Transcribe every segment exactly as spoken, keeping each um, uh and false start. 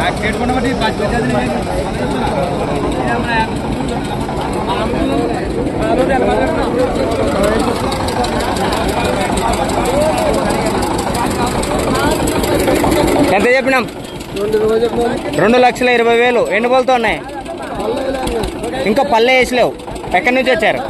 ఎంత చెప్పినాం? రెండు లక్షల ఇరవై వేలు. ఎన్ని బోల్తో ఉన్నాయి? ఇంకా పల్లె వేసలేవు. ఎక్కడి నుంచి వచ్చారు?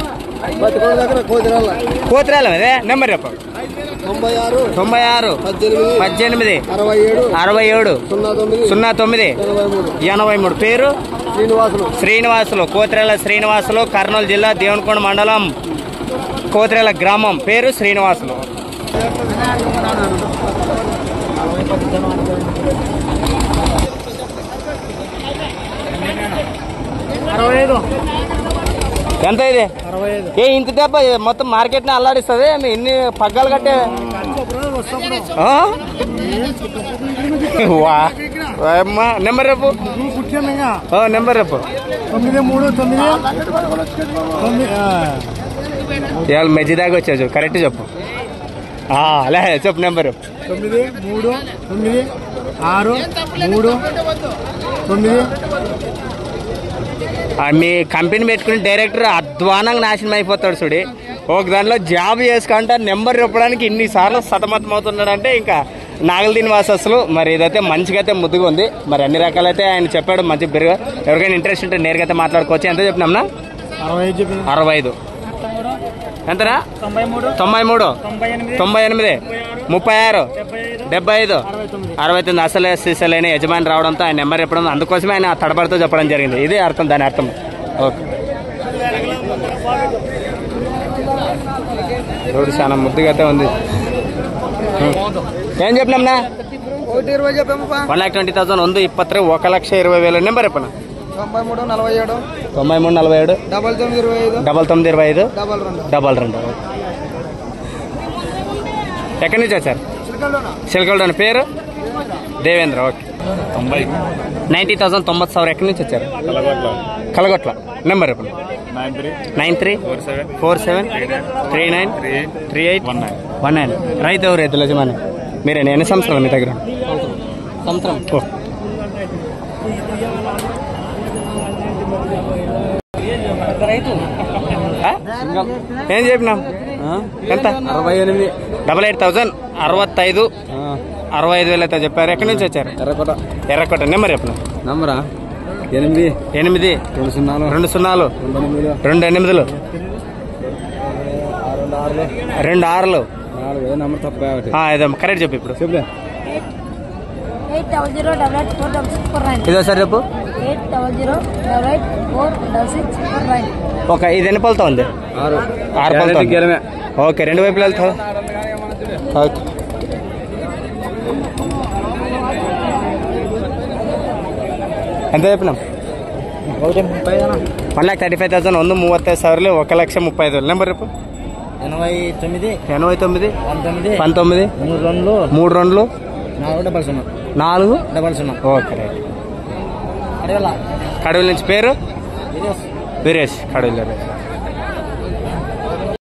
కోతిరాల అదే. నెంబర్ చెప్పు. తొంభై ఆరు పద్దెనిమిది అరవై ఏడు సున్నా తొమ్మిది ఎనభై మూడు. పేరు శ్రీనివాసులు. కోతిరాల శ్రీనివాసులు, కర్నూలు జిల్లా దేవనకొండ మండలం కోతిరాల గ్రామం. పేరు శ్రీనివాసులు. ఎంత ఇది? ఏ ఇంత దెబ్బ మొత్తం మార్కెట్ ని అల్లాడిస్తుంది. ఇన్ని పగ్గాలు కట్టే నెంబర్ రేపు నెంబర్ రేపు ఇవాళ మెజ్జి దాకా వచ్చావు. కరెక్ట్ చెప్పు. అలా చెప్పు నెంబర్. తొమ్మిది మూడు తొమ్మిది ఆరు మూడు తొమ్మిది. మీ కంపెనీ పెట్టుకుని డైరెక్టర్ అధ్వానంగా నాశనం అయిపోతాడు చూడి. ఒక దాంట్లో జాబ్ చేసుకుంటా నెంబర్ చెప్పడానికి ఇన్నిసార్లు సతమతం అవుతున్నాడు అంటే ఇంకా నాగలదీని వాసస్సులు. మరి ఇదైతే మంచిగా అయితే ముద్దుగా ఉంది. మరి అన్ని రకాలైతే ఆయన చెప్పాడు మంచి బిరుగా. ఎవరికైనా ఇంట్రెస్ట్ ఉంటే నేరుగా అయితే మాట్లాడుకోవచ్చు. ఎంత చెప్పినాంనా? అరవై ఐదు. ఎంతనా? తొంభై మూడు తొంభై ఎనిమిది ముప్పై ఆరు డెబ్బై ఐదు అరవై తొమ్మిది. అసలే సీసలైన యజమాని రావడంతో ఆయన నెంబర్ చెప్పడం, అందుకోసమే ఆయన తడబడుతూ చెప్పడం జరిగింది. ఇదే అర్థం, దాని అర్థం. ఓకే. రోడ్డు చాలా ముద్దుగా అయితే ఉంది. ఏం చెప్పినాంనా? వన్ ల్యాక్ ట్వంటీ థౌసండ్ ಒಂದು ಇಪ್ಪತ್ತು ఒక లక్ష ఇరవై వేలు. నెంబర్ చెప్పనా? తొంభై మూడు నలభై ఏడు తొంభై మూడు నలభై ఏడు డబల్ తొమ్మిది ఇరవై ఐదు డబల్ తొమ్మిది ఇరవై ఐదు డబల్ రెండు డబల్ రెండు. ఎక్కడి నుంచి వచ్చారు? చిలకలలోని. పేరు దేవేంద్ర. ఓకే. తొంభై నైంటీ థౌసండ్ తొంభై ಸಾವಿರ. ఎక్కడి నుంచి వచ్చారు? కలగొట్ల. నెంబర్ చెప్పండి. Nine three nine three four seven four seven three nine three eight one nine one nine. రైతు ఎవరు? రైతుల యజమాని మీరేనా? ఎన్ని సంవత్సరాలు మీ దగ్గర? సంవత్సరం. ఏం చెప్పినాం? ఎంత? అరవై ఎనిమిది డబల్ ఎయిట్ థౌసండ్ అరవత్తైదు అరవై ఐదు వేలు అయితే చెప్పారు. ఎక్కడి నుంచి వచ్చారు? ఎర్రకోట. ఎర్రకోట. నెంబర్ చెప్పిన? నంబరా ఎనిమిది ఎనిమిది రెండు సున్నాలు రెండు సున్నాలు రెండు ఎనిమిదిలు రెండు ఆరులు నాలుగు. నంబర్ తప్ప ఇదో కరెక్ట్ చెప్పు. ఇప్పుడు చెప్పలే. ఇదో సార్ చెప్పు. ఓకే. ఇది ఎన్ని పళ్ళతో ఉంది? ఆరు ఆరు పళ్ళతో. ఓకే. రెండు వైపులు వెళ్తావు. ఓకే. ఎంత చెప్పినాం? One lakh thirty five thousand ಒಂದು ಮೂವತ್ತೈದು ಸಾವಿರ ఒక లక్ష ముప్పై ఐదు వేలు. నెంబర్ రేపు ఎనభై తొమ్మిది ఎనభై తొమ్మిది పంతొమ్మిది పంతొమ్మిది మూడు రెండు మూడు రెండు నాలుగు డబల్ సున్నా నాలుగు డబల్ సున్నా. ఓకే. రైట్. కడవల నుంచి. పేరు వీరేష్. కడవల.